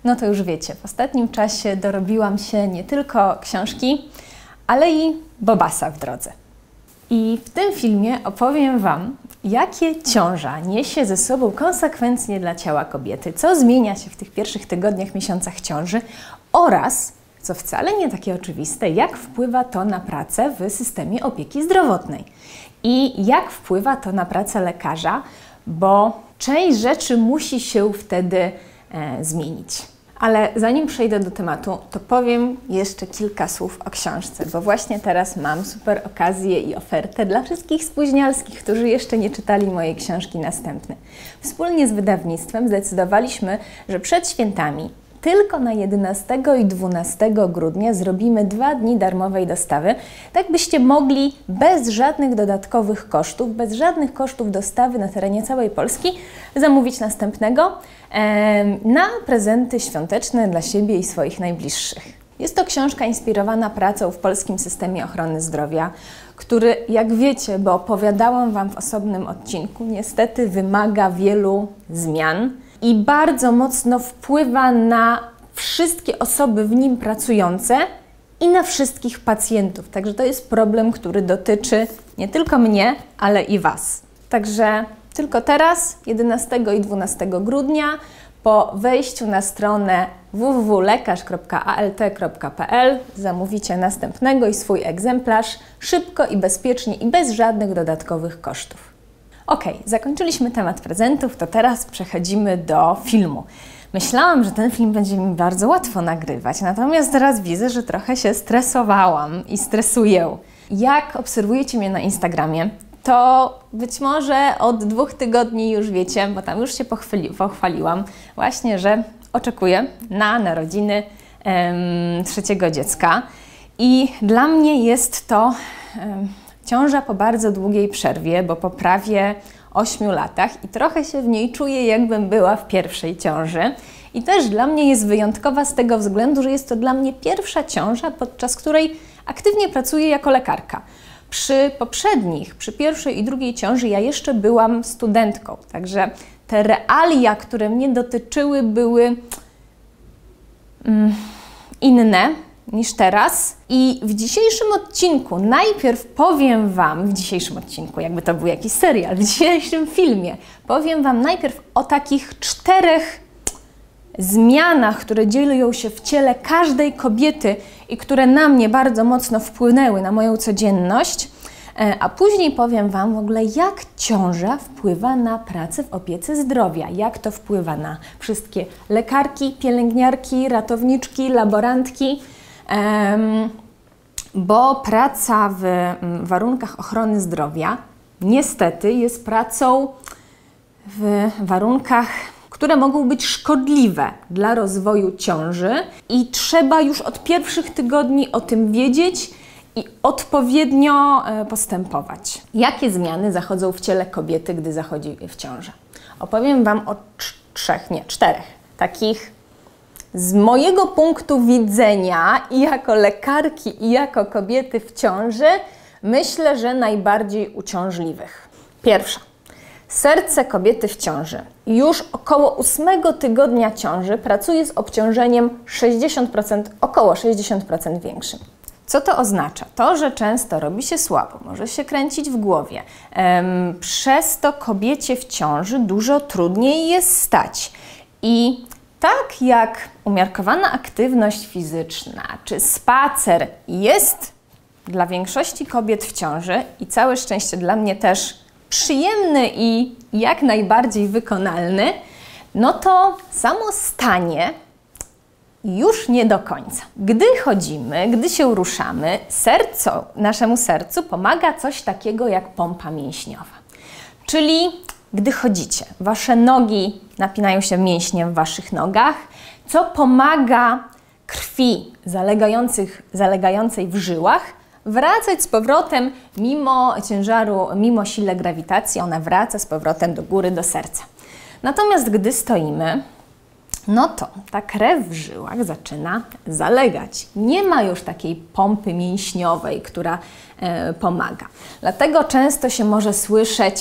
No to już wiecie, w ostatnim czasie dorobiłam się nie tylko książki, ale i bobasa w drodze. I w tym filmie opowiem Wam, jakie ciąża niesie ze sobą konsekwencje dla ciała kobiety, co zmienia się w tych pierwszych tygodniach, miesiącach ciąży oraz, co wcale nie takie oczywiste, jak wpływa to na pracę w systemie opieki zdrowotnej i jak wpływa to na pracę lekarza, bo część rzeczy musi się wtedy zmienić. Ale zanim przejdę do tematu, to powiem jeszcze kilka słów o książce, bo właśnie teraz mam super okazję i ofertę dla wszystkich spóźnialskich, którzy jeszcze nie czytali mojej książki następnej. Wspólnie z wydawnictwem zdecydowaliśmy, że przed świętami tylko na 11 i 12 grudnia zrobimy 2 dni darmowej dostawy, tak byście mogli bez żadnych dodatkowych kosztów, bez żadnych kosztów dostawy na terenie całej Polski zamówić następnego na prezenty świąteczne dla siebie i swoich najbliższych. Jest to książka inspirowana pracą w polskim systemie ochrony zdrowia, który, jak wiecie, bo opowiadałam Wam w osobnym odcinku, niestety wymaga wielu zmian i bardzo mocno wpływa na wszystkie osoby w nim pracujące i na wszystkich pacjentów. Także to jest problem, który dotyczy nie tylko mnie, ale i Was. Także tylko teraz, 11 i 12 grudnia, po wejściu na stronę www.lekarz.alt.pl zamówicie następnego i swój egzemplarz szybko i bezpiecznie i bez żadnych dodatkowych kosztów. Ok, zakończyliśmy temat prezentów, to teraz przechodzimy do filmu. Myślałam, że ten film będzie mi bardzo łatwo nagrywać, natomiast teraz widzę, że trochę się stresowałam i stresuję. Jak obserwujecie mnie na Instagramie, to być może od 2 tygodni już wiecie, bo tam już się pochwaliłam, właśnie, że oczekuję na narodziny 3. dziecka. I dla mnie jest to ciąża po bardzo długiej przerwie, bo po prawie 8 latach i trochę się w niej czuję, jakbym była w pierwszej ciąży. I też dla mnie jest wyjątkowa z tego względu, że jest to dla mnie pierwsza ciąża, podczas której aktywnie pracuję jako lekarka. Przy poprzednich, przy pierwszej i drugiej ciąży ja jeszcze byłam studentką, także te realia, które mnie dotyczyły, były inne niż teraz. I w dzisiejszym odcinku najpierw powiem Wam, jakby to był jakiś serial, w dzisiejszym filmie, powiem Wam najpierw o takich 4 zmianach, które dzieją się w ciele każdej kobiety i które na mnie bardzo mocno wpłynęły na moją codzienność, a później powiem Wam w ogóle, jak ciąża wpływa na pracę w opiece zdrowia, jak to wpływa na wszystkie lekarki, pielęgniarki, ratowniczki, laborantki, bo praca w warunkach ochrony zdrowia niestety jest pracą w warunkach, które mogą być szkodliwe dla rozwoju ciąży i trzeba już od pierwszych tygodni o tym wiedzieć i odpowiednio postępować. Jakie zmiany zachodzą w ciele kobiety, gdy zachodzi w ciążę? Opowiem Wam o 4 takich z mojego punktu widzenia i jako lekarki i jako kobiety w ciąży, myślę, że najbardziej uciążliwych. Pierwsza. Serce kobiety w ciąży. Już około 8 tygodnia ciąży pracuje z obciążeniem 60%, około 60% większym. Co to oznacza? To, że często robi się słabo, może się kręcić w głowie. Przez to kobiecie w ciąży dużo trudniej jest stać. I tak jak umiarkowana aktywność fizyczna czy spacer jest dla większości kobiet w ciąży i całe szczęście dla mnie też przyjemny i jak najbardziej wykonalny, no to samo stanie już nie do końca. Gdy chodzimy, gdy się ruszamy, naszemu sercu pomaga coś takiego jak pompa mięśniowa. Czyli gdy chodzicie, Wasze nogi napinają się mięśnie w Waszych nogach, co pomaga krwi zalegającej w żyłach wracać z powrotem mimo ciężaru, mimo sile grawitacji, ona wraca z powrotem do góry, do serca. Natomiast gdy stoimy, no to ta krew w żyłach zaczyna zalegać. Nie ma już takiej pompy mięśniowej, która pomaga. Dlatego często się może słyszeć: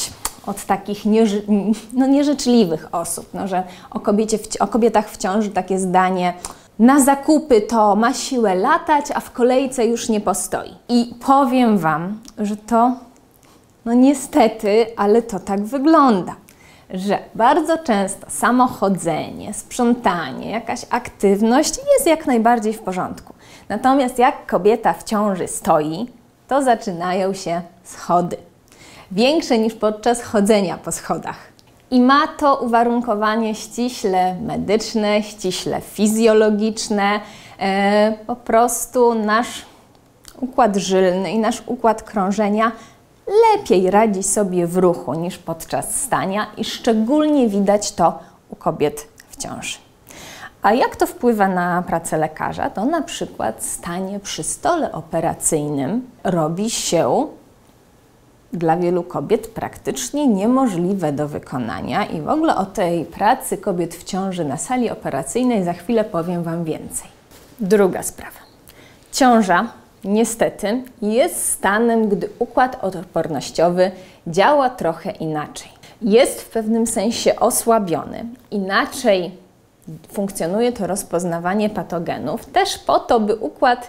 od takich nieżyczliwych osób, że o kobietach w ciąży takie zdanie: na zakupy to ma siłę latać, a w kolejce już nie postoi. I powiem Wam, że to, niestety, ale to tak wygląda, że bardzo często samo chodzenie, sprzątanie, jakaś aktywność jest jak najbardziej w porządku. Natomiast jak kobieta w ciąży stoi, to zaczynają się schody. Większe niż podczas chodzenia po schodach. I ma to uwarunkowanie ściśle medyczne, ściśle fizjologiczne. Po prostu nasz układ żylny i nasz układ krążenia lepiej radzi sobie w ruchu niż podczas stania i szczególnie widać to u kobiet w ciąży. A jak to wpływa na pracę lekarza? To na przykład stanie przy stole operacyjnym robi się dla wielu kobiet praktycznie niemożliwe do wykonania i w ogóle o tej pracy kobiet w ciąży na sali operacyjnej za chwilę powiem Wam więcej. Druga sprawa. Ciąża niestety jest stanem, gdy układ odpornościowy działa trochę inaczej. Jest w pewnym sensie osłabiony, inaczej funkcjonuje to rozpoznawanie patogenów, też po to, by układ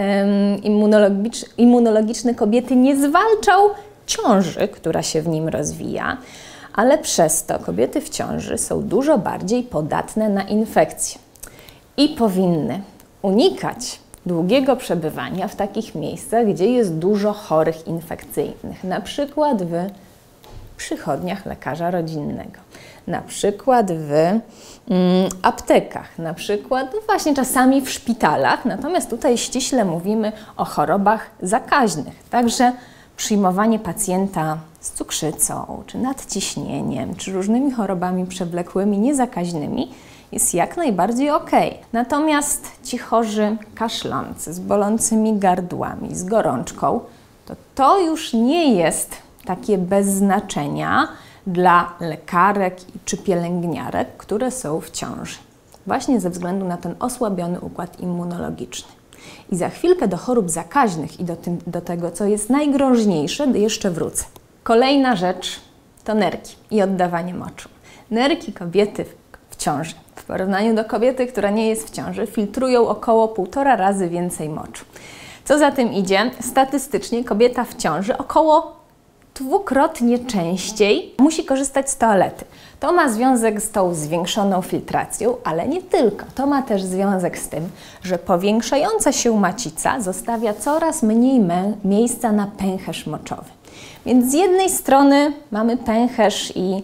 immunologiczny kobiety nie zwalczał ciąży, która się w nim rozwija, ale przez to kobiety w ciąży są dużo bardziej podatne na infekcje i powinny unikać długiego przebywania w takich miejscach, gdzie jest dużo chorych infekcyjnych, na przykład w przychodniach lekarza rodzinnego, na przykład w aptekach, na przykład właśnie czasami w szpitalach, natomiast tutaj ściśle mówimy o chorobach zakaźnych, także przyjmowanie pacjenta z cukrzycą, czy nadciśnieniem, czy różnymi chorobami przewlekłymi, niezakaźnymi jest jak najbardziej ok. Natomiast ci chorzy kaszlący, z bolącymi gardłami, z gorączką, to już nie jest takie bez znaczenia dla lekarek czy pielęgniarek, które są w ciąży. Właśnie ze względu na ten osłabiony układ immunologiczny. I za chwilkę do chorób zakaźnych i do tego, co jest najgroźniejsze, jeszcze wrócę. Kolejna rzecz to nerki i oddawanie moczu. Nerki kobiety w ciąży w porównaniu do kobiety, która nie jest w ciąży, filtrują około 1,5 razy więcej moczu. Co za tym idzie, statystycznie kobieta w ciąży około 2-krotnie częściej musi korzystać z toalety. To ma związek z tą zwiększoną filtracją, ale nie tylko. To ma też związek z tym, że powiększająca się macica zostawia coraz mniej miejsca na pęcherz moczowy. Więc z jednej strony mamy pęcherz i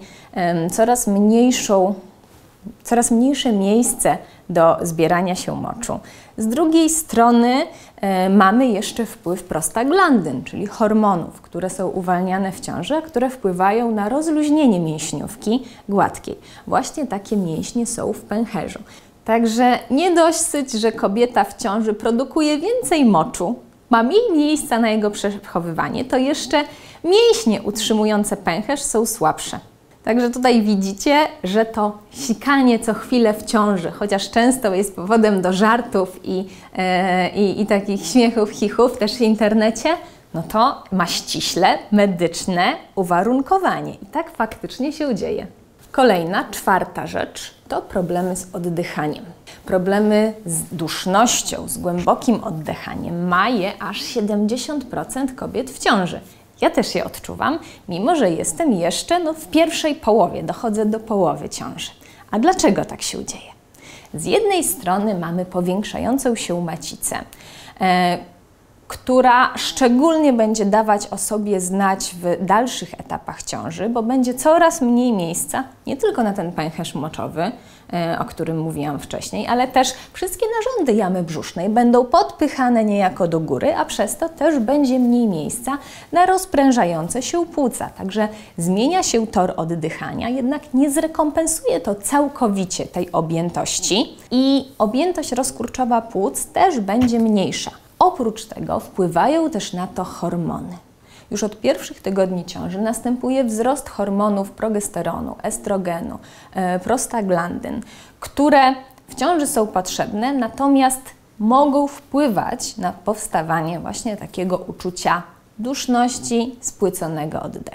coraz mniejsze miejsce do zbierania się moczu. Z drugiej strony mamy jeszcze wpływ prostaglandyn, czyli hormonów, które są uwalniane w ciąży, które wpływają na rozluźnienie mięśniówki gładkiej. Właśnie takie mięśnie są w pęcherzu. Także nie dosyć, że kobieta w ciąży produkuje więcej moczu, ma mniej miejsca na jego przechowywanie, to jeszcze mięśnie utrzymujące pęcherz są słabsze. Także tutaj widzicie, że to sikanie co chwilę w ciąży, chociaż często jest powodem do żartów i takich śmiechów, chichów też w internecie, no to ma ściśle medyczne uwarunkowanie. I tak faktycznie się dzieje. Kolejna, czwarta rzecz to problemy z oddychaniem. Problemy z dusznością, z głębokim oddychaniem ma je aż 70% kobiet w ciąży. Ja też je odczuwam, mimo że jestem jeszcze w pierwszej połowie, dochodzę do połowy ciąży. A dlaczego tak się dzieje? Z jednej strony mamy powiększającą się macicę, która szczególnie będzie dawać o sobie znać w dalszych etapach ciąży, bo będzie coraz mniej miejsca, nie tylko na ten pęcherz moczowy, o którym mówiłam wcześniej, ale też wszystkie narządy jamy brzusznej będą podpychane niejako do góry, a przez to też będzie mniej miejsca na rozprężające się płuca. Także zmienia się tor oddychania, jednak nie zrekompensuje to całkowicie tej objętości i objętość rozkurczowa płuc też będzie mniejsza. Oprócz tego wpływają też na to hormony. Już od pierwszych tygodni ciąży następuje wzrost hormonów progesteronu, estrogenu, prostaglandyn, które w ciąży są potrzebne, natomiast mogą wpływać na powstawanie właśnie takiego uczucia duszności, spłyconego oddechu.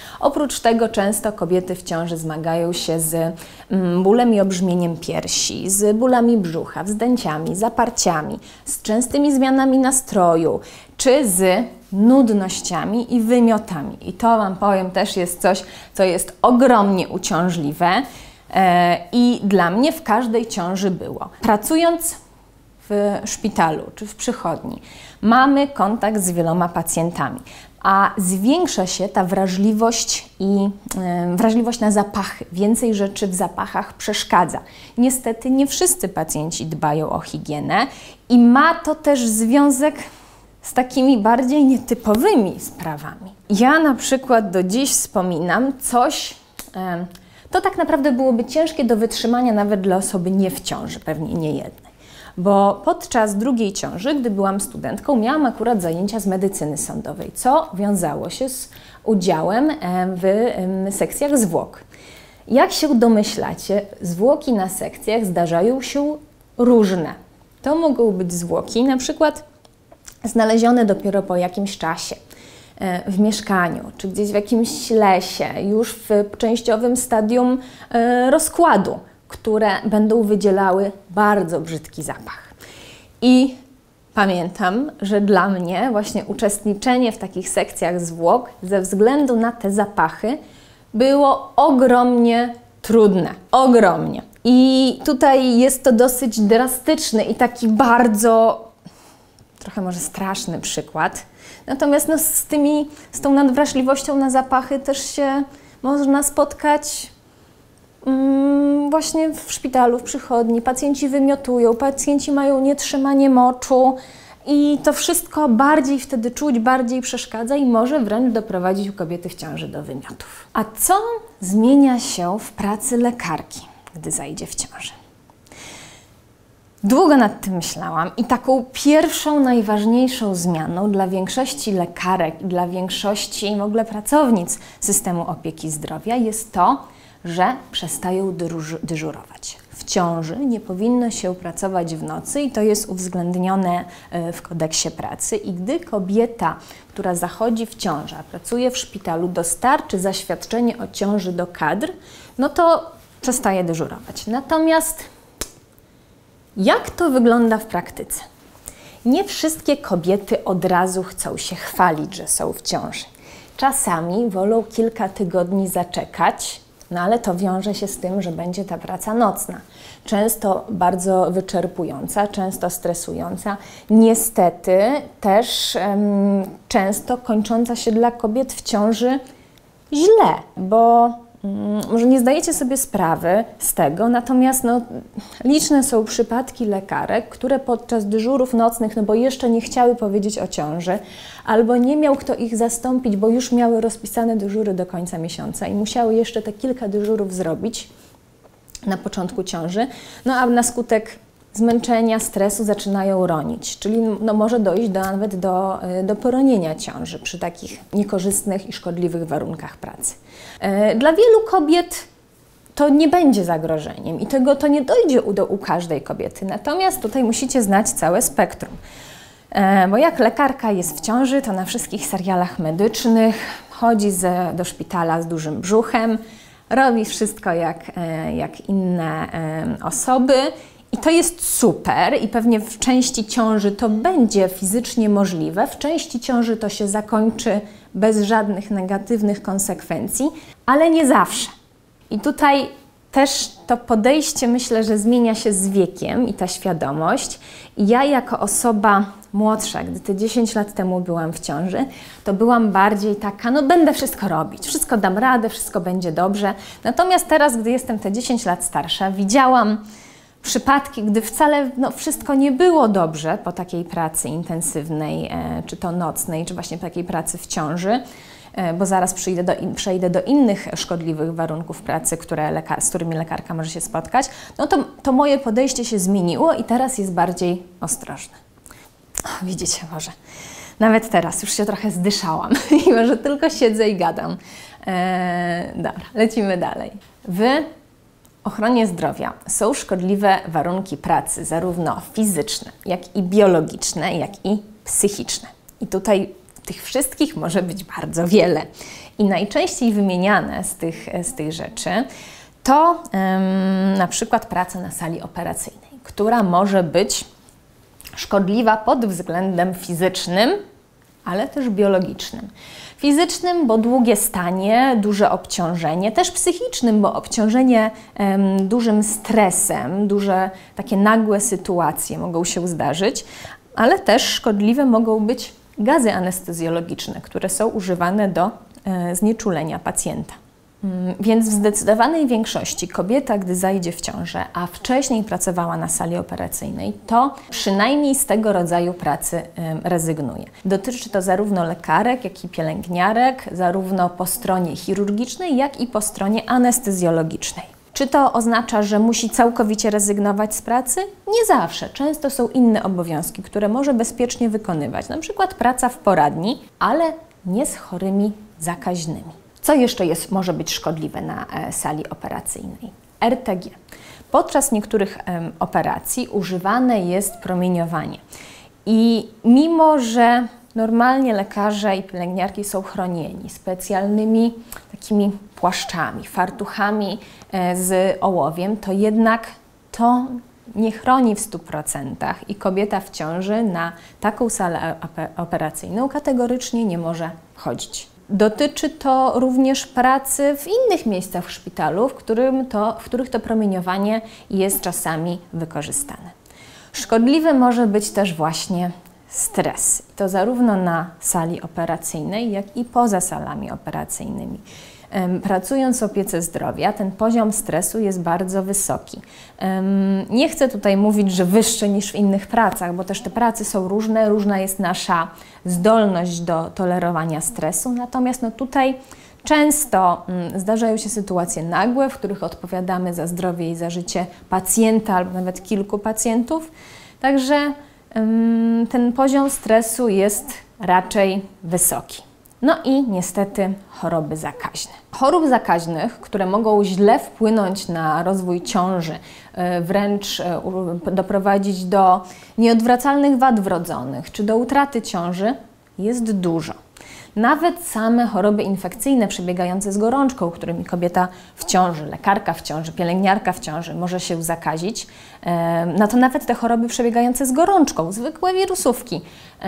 Oprócz tego często kobiety w ciąży zmagają się z bólem i obrzmieniem piersi, z bólami brzucha, wzdęciami, zaparciami, z częstymi zmianami nastroju, czy z nudnościami i wymiotami. I to Wam powiem też jest coś, co jest ogromnie uciążliwe i dla mnie w każdej ciąży było. Pracując w szpitalu czy w przychodni mamy kontakt z wieloma pacjentami, a zwiększa się ta wrażliwość i wrażliwość na zapachy. Więcej rzeczy w zapachach przeszkadza. Niestety nie wszyscy pacjenci dbają o higienę i ma to też związek z takimi bardziej nietypowymi sprawami. Ja na przykład do dziś wspominam coś, to tak naprawdę byłoby ciężkie do wytrzymania nawet dla osoby nie w ciąży, pewnie nie jednej. Bo podczas drugiej ciąży, gdy byłam studentką, miałam akurat zajęcia z medycyny sądowej, co wiązało się z udziałem w sekcjach zwłok. Jak się domyślacie, zwłoki na sekcjach zdarzają się różne. To mogą być zwłoki na przykład znalezione dopiero po jakimś czasie w mieszkaniu, czy gdzieś w jakimś lesie, już w częściowym stadium rozkładu, które będą wydzielały bardzo brzydki zapach. I pamiętam, że dla mnie właśnie uczestniczenie w takich sekcjach zwłok ze względu na te zapachy było ogromnie trudne. Ogromnie. I tutaj jest to dosyć drastyczny i taki bardzo, trochę może straszny przykład. Natomiast no, z tą nadwrażliwością na zapachy też się można spotkać właśnie w szpitalu, w przychodni. Pacjenci wymiotują, pacjenci mają nietrzymanie moczu i to wszystko bardziej wtedy czuć, bardziej przeszkadza i może wręcz doprowadzić u kobiety w ciąży do wymiotów. A co zmienia się w pracy lekarki, gdy zajdzie w ciąży? Długo nad tym myślałam i taką pierwszą, najważniejszą zmianą dla większości lekarek i dla większości w ogóle pracownic systemu opieki zdrowia jest to, że przestają dyżurować. W ciąży nie powinno się pracować w nocy i to jest uwzględnione w kodeksie pracy. I gdy kobieta, która zachodzi w ciążę, a pracuje w szpitalu, dostarczy zaświadczenie o ciąży do kadr, no to przestaje dyżurować. Natomiast jak to wygląda w praktyce? Nie wszystkie kobiety od razu chcą się chwalić, że są w ciąży. Czasami wolą kilka tygodni zaczekać, no ale to wiąże się z tym, że będzie ta praca nocna. Często bardzo wyczerpująca, często stresująca. Niestety też często kończąca się dla kobiet w ciąży źle, bo może nie zdajecie sobie sprawy z tego, natomiast no, liczne są przypadki lekarek, które podczas dyżurów nocnych, no bo jeszcze nie chciały powiedzieć o ciąży, albo nie miał kto ich zastąpić, bo już miały rozpisane dyżury do końca miesiąca i musiały jeszcze te kilka dyżurów zrobić na początku ciąży, no a na skutek zmęczenia, stresu zaczynają ronić, czyli no, może dojść nawet do poronienia ciąży przy takich niekorzystnych i szkodliwych warunkach pracy. Dla wielu kobiet to nie będzie zagrożeniem i to nie dojdzie u każdej kobiety, natomiast tutaj musicie znać całe spektrum. Bo jak lekarka jest w ciąży, to na wszystkich serialach medycznych chodzi do szpitala z dużym brzuchem, robi wszystko jak inne osoby. I to jest super i pewnie w części ciąży to będzie fizycznie możliwe, w części ciąży to się zakończy bez żadnych negatywnych konsekwencji, ale nie zawsze. I tutaj też to podejście myślę, że zmienia się z wiekiem i ta świadomość. I ja jako osoba młodsza, gdy te 10 lat temu byłam w ciąży, to byłam bardziej taka, no będę wszystko robić, wszystko dam radę, wszystko będzie dobrze. Natomiast teraz, gdy jestem te 10 lat starsza, widziałam przypadki, gdy wcale wszystko nie było dobrze po takiej pracy intensywnej, czy to nocnej, czy właśnie po takiej pracy w ciąży, bo zaraz przejdę do innych szkodliwych warunków pracy, z którymi lekarka może się spotkać, no to moje podejście się zmieniło i teraz jest bardziej ostrożne. Widzicie może, nawet teraz już się trochę zdyszałam, mimo że tylko siedzę i gadam. Dobra, lecimy dalej. W ochronie zdrowia są szkodliwe warunki pracy, zarówno fizyczne, jak i biologiczne, jak i psychiczne. I tutaj tych wszystkich może być bardzo wiele. I najczęściej wymieniane z tych rzeczy to na przykład praca na sali operacyjnej, która może być szkodliwa pod względem fizycznym, ale też biologicznym. Fizycznym, bo długie stanie, duże obciążenie, też psychicznym, bo obciążenie dużym stresem, duże takie nagłe sytuacje mogą się zdarzyć, ale też szkodliwe mogą być gazy anestezjologiczne, które są używane do znieczulenia pacjenta. Więc w zdecydowanej większości kobieta, gdy zajdzie w ciążę, a wcześniej pracowała na sali operacyjnej, to przynajmniej z tego rodzaju pracy rezygnuje. Dotyczy to zarówno lekarek, jak i pielęgniarek, zarówno po stronie chirurgicznej, jak i po stronie anestezjologicznej. Czy to oznacza, że musi całkowicie rezygnować z pracy? Nie zawsze. Często są inne obowiązki, które może bezpiecznie wykonywać, na przykład praca w poradni, ale nie z chorymi zakaźnymi. Co jeszcze może być szkodliwe na sali operacyjnej? RTG. Podczas niektórych operacji używane jest promieniowanie. I mimo, że normalnie lekarze i pielęgniarki są chronieni specjalnymi takimi płaszczami, fartuchami z ołowiem, to jednak to nie chroni w 100% i kobieta w ciąży na taką salę operacyjną kategorycznie nie może chodzić. Dotyczy to również pracy w innych miejscach w szpitalu, w których to promieniowanie jest czasami wykorzystane. Szkodliwy może być też właśnie stres. To zarówno na sali operacyjnej, jak i poza salami operacyjnymi. Pracując w opiece zdrowia, ten poziom stresu jest bardzo wysoki. Nie chcę tutaj mówić, że wyższy niż w innych pracach, bo też te prace są różne, różna jest nasza zdolność do tolerowania stresu, natomiast tutaj często zdarzają się sytuacje nagłe, w których odpowiadamy za zdrowie i za życie pacjenta albo nawet kilku pacjentów, także ten poziom stresu jest raczej wysoki. No i niestety choroby zakaźne. Chorób zakaźnych, które mogą źle wpłynąć na rozwój ciąży, wręcz doprowadzić do nieodwracalnych wad wrodzonych czy do utraty ciąży, jest dużo. Nawet same choroby infekcyjne przebiegające z gorączką, którymi kobieta w ciąży, lekarka w ciąży, pielęgniarka w ciąży może się zakazić, no to nawet te choroby przebiegające z gorączką, zwykłe wirusówki,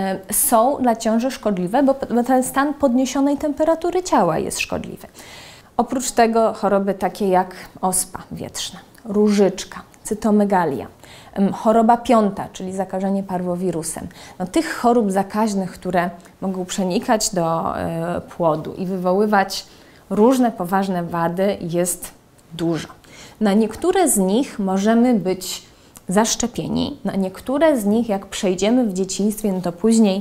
są dla ciąży szkodliwe, bo ten stan podniesionej temperatury ciała jest szkodliwy. Oprócz tego choroby takie jak ospa wietrzna, różyczka, cytomegalia, choroba piąta, czyli zakażenie parwowirusem. No, tych chorób zakaźnych, które mogą przenikać do płodu i wywoływać różne poważne wady, jest dużo. Na niektóre z nich możemy być zaszczepieni, na niektóre z nich, jak przejdziemy w dzieciństwie, no to później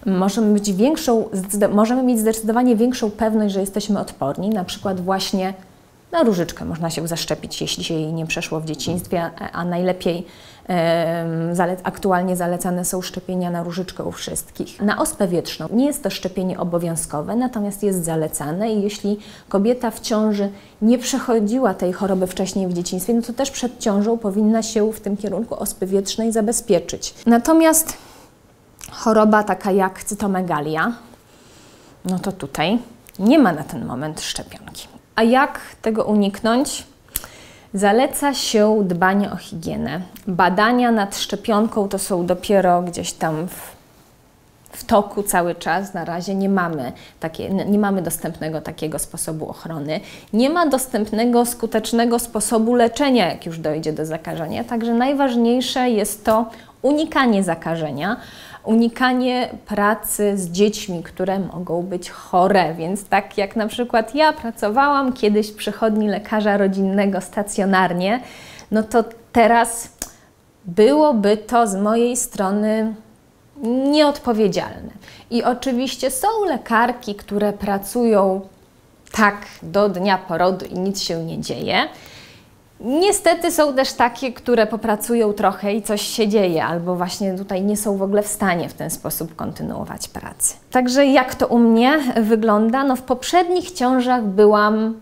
możemy mieć zdecydowanie większą pewność, że jesteśmy odporni, na przykład właśnie na różyczkę można się zaszczepić, jeśli się jej nie przeszło w dzieciństwie, a najlepiej aktualnie zalecane są szczepienia na różyczkę u wszystkich. Na ospę wietrzną nie jest to szczepienie obowiązkowe, natomiast jest zalecane i jeśli kobieta w ciąży nie przechodziła tej choroby wcześniej w dzieciństwie, no to też przed ciążą powinna się w tym kierunku ospy wietrznej zabezpieczyć. Natomiast choroba taka jak cytomegalia, no to tutaj nie ma na ten moment szczepionki. A jak tego uniknąć? Zaleca się dbanie o higienę. Badania nad szczepionką to są dopiero gdzieś tam w toku cały czas. Na razie nie mamy dostępnego takiego sposobu ochrony. Nie ma dostępnego, skutecznego sposobu leczenia, jak już dojdzie do zakażenia. Także najważniejsze jest to unikanie zakażenia, unikanie pracy z dziećmi, które mogą być chore, więc tak jak na przykład ja pracowałam kiedyś w przychodni lekarza rodzinnego stacjonarnie, no to teraz byłoby to z mojej strony nieodpowiedzialne. I oczywiście są lekarki, które pracują tak do dnia porodu i nic się nie dzieje. Niestety są też takie, które popracują trochę i coś się dzieje, albo właśnie tutaj nie są w ogóle w stanie w ten sposób kontynuować pracy. Także jak to u mnie wygląda? No w poprzednich ciążach byłam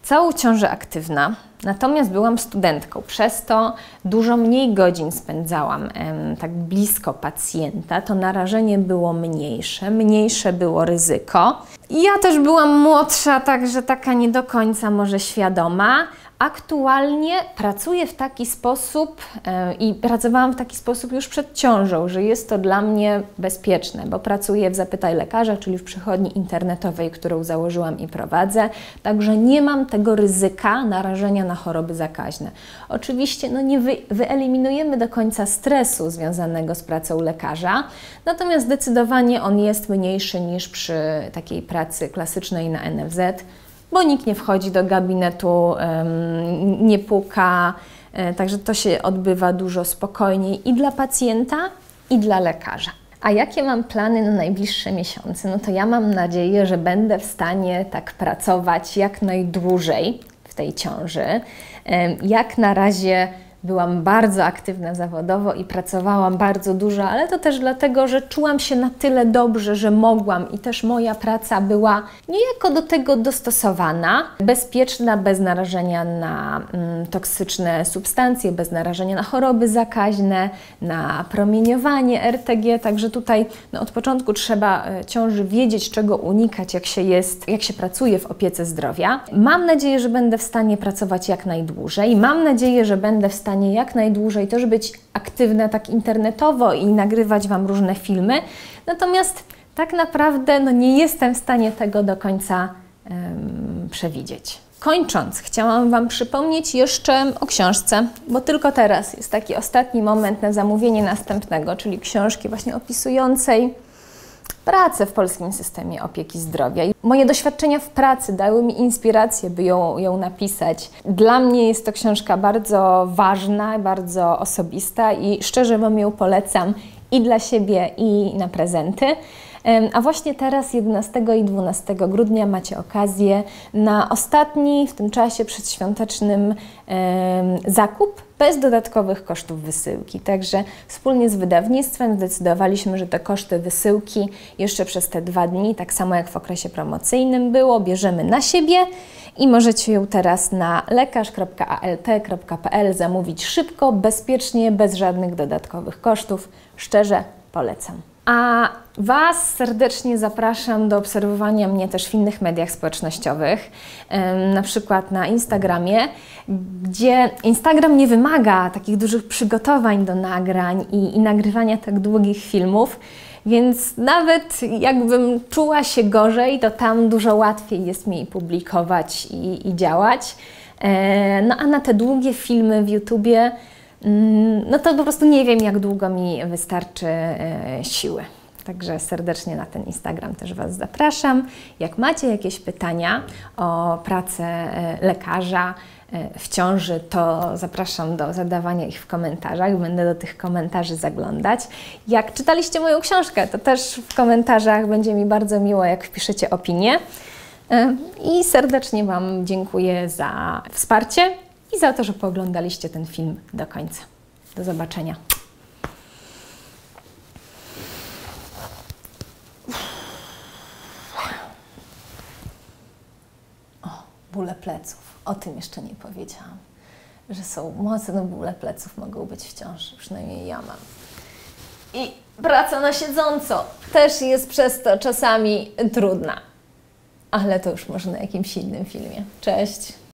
całą ciążę aktywna, natomiast byłam studentką, przez to dużo mniej godzin spędzałam tak blisko pacjenta, to narażenie było mniejsze było ryzyko. Ja też byłam młodsza, także taka nie do końca może świadoma. Aktualnie pracuję w taki sposób i pracowałam w taki sposób już przed ciążą, że jest to dla mnie bezpieczne, bo pracuję w Zapytaj Lekarza, czyli w przychodni internetowej, którą założyłam i prowadzę, także nie mam tego ryzyka narażenia na choroby zakaźne. Oczywiście nie wyeliminujemy do końca stresu związanego z pracą lekarza, natomiast zdecydowanie on jest mniejszy niż przy takiej pracy klasycznej na NFZ, bo nikt nie wchodzi do gabinetu, nie puka, także to się odbywa dużo spokojniej i dla pacjenta, i dla lekarza. A jakie mam plany na najbliższe miesiące? No to ja mam nadzieję, że będę w stanie tak pracować jak najdłużej w tej ciąży. Jak na razie byłam bardzo aktywna zawodowo i pracowałam bardzo dużo, ale to też dlatego, że czułam się na tyle dobrze, że mogłam i też moja praca była niejako do tego dostosowana, bezpieczna, bez narażenia na toksyczne substancje, bez narażenia na choroby zakaźne, na promieniowanie RTG, także tutaj od początku trzeba ciąży wiedzieć, czego unikać, jak się pracuje w opiece zdrowia. Mam nadzieję, że będę w stanie pracować jak najdłużej. Mam nadzieję, że będę w stanie jak najdłużej też być aktywna tak internetowo i nagrywać Wam różne filmy. Natomiast tak naprawdę nie jestem w stanie tego do końca przewidzieć. Kończąc, chciałam Wam przypomnieć jeszcze o książce, bo tylko teraz jest taki ostatni moment na zamówienie następnego, czyli książki właśnie opisującej pracę w polskim systemie opieki zdrowia. Moje doświadczenia w pracy dały mi inspirację, by ją napisać. Dla mnie jest to książka bardzo ważna, bardzo osobista i szczerze Wam ją polecam i dla siebie, i na prezenty. A właśnie teraz, 11 i 12 grudnia, macie okazję na ostatni w tym czasie przedświątecznym zakup bez dodatkowych kosztów wysyłki. Także wspólnie z wydawnictwem zdecydowaliśmy, że te koszty wysyłki jeszcze przez te 2 dni, tak samo jak w okresie promocyjnym było, bierzemy na siebie i możecie ją teraz na lekarz.alt.pl zamówić szybko, bezpiecznie, bez żadnych dodatkowych kosztów. Szczerze polecam. A Was serdecznie zapraszam do obserwowania mnie też w innych mediach społecznościowych, na przykład na Instagramie, gdzie Instagram nie wymaga takich dużych przygotowań do nagrań i nagrywania tak długich filmów, więc nawet jakbym czuła się gorzej, to tam dużo łatwiej jest mi publikować i działać. A na te długie filmy w YouTubie to po prostu nie wiem, jak długo mi wystarczy siły. Także serdecznie na ten Instagram też Was zapraszam. Jak macie jakieś pytania o pracę lekarza w ciąży, to zapraszam do zadawania ich w komentarzach. Będę do tych komentarzy zaglądać. Jak czytaliście moją książkę, to też w komentarzach będzie mi bardzo miło, jak wpiszecie opinię. I serdecznie Wam dziękuję za wsparcie i za to, że pooglądaliście ten film do końca. Do zobaczenia. O, bóle pleców. O tym jeszcze nie powiedziałam. Że są mocne bóle pleców, mogą być w ciąży. Przynajmniej ja mam. I praca na siedząco też jest przez to czasami trudna. Ale to już może na jakimś innym filmie. Cześć!